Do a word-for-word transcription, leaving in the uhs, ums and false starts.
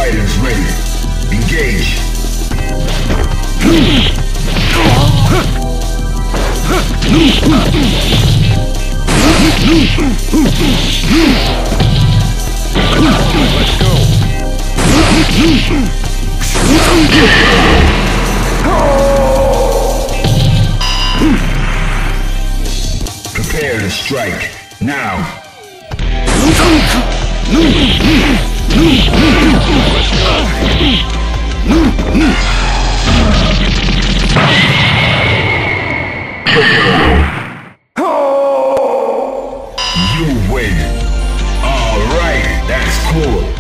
fighters ready. Engage. Let's go. Prepare to strike. Now. You win. All right, that's cool.